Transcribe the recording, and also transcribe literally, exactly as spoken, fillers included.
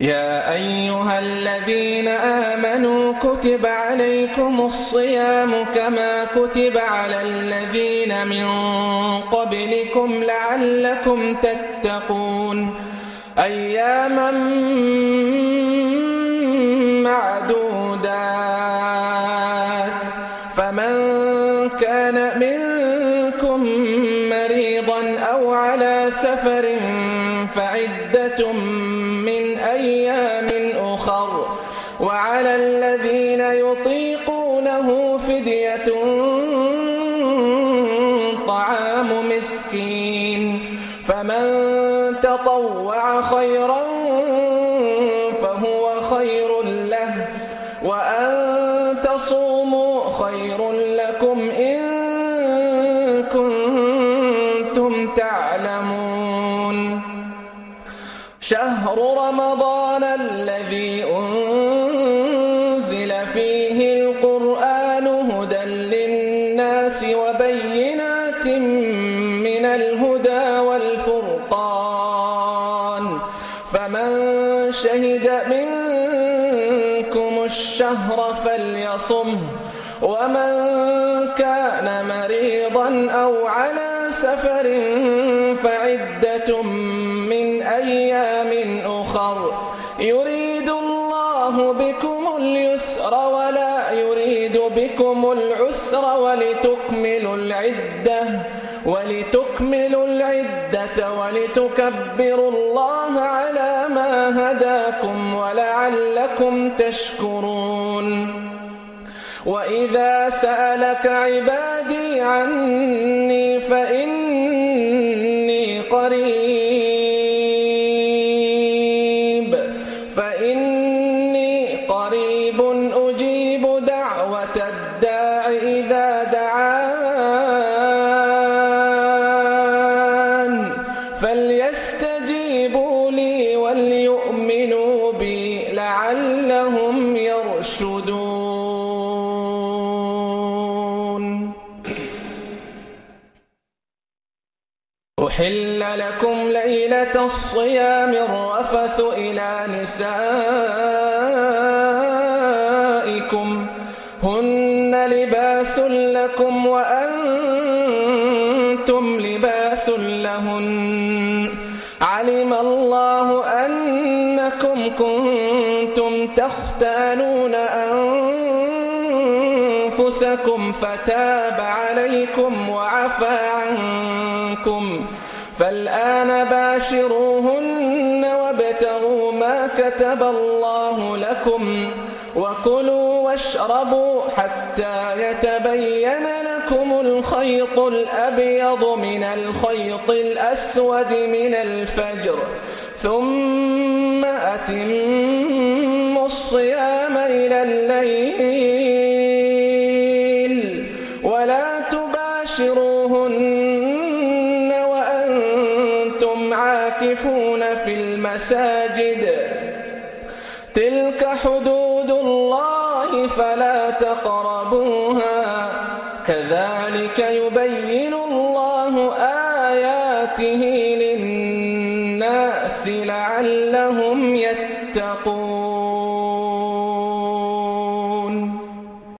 يا أيها الذين آمنوا كتب عليكم الصيام كما كتب على الذين من قبلكم لعلكم تتقون أياما معدودات فمن كان منكم مريضا أو على سفر فعدة من أيام أخر وعلى الذين يطيقونه فدية طعام مسكين فمن تطوع خيرا فهو خير له وأن تصوموا خير لكم إن كنتم تعلمون شهر رمضان الذي أنزل فيه القرآن هدى للناس وبينات من الهدى والفرقان فمن شهد منكم الشهر فليصمه ومن كان مريضا أو على سفر فعدة من أيام أخر يريد الله بكم اليسر ولا يريد بكم العسر ولتكملوا العدة ولتكملوا العدة ولتكبروا الله على ما هداكم ولعلكم تشكرون وإذا سألك عبادي عني فإني قريب فإني قريب أجيب دعوة الداع إذا دعان فليستجيبوا لي وليؤمنوا بي لعلهم يرشدون أحل لكم ليلة الصيام الرفث إلى نسائكم هن لباس لكم وأنتم لباس لهن علم الله أنكم كنتم تختانون أنفسكم فتاب عليكم وعفى عنكم فالآن باشروهن وابتغوا ما كتب الله لكم وكلوا واشربوا حتى يتبين لكم الخيط الأبيض من الخيط الأسود من الفجر ثم أتموا الصيام إلى الليل ولا تباشروهن وأنتم عاكفون في المساجد تلك حدود الله فلا تقربوها كذلك يبين الله آياته للناس لعلهم يتقون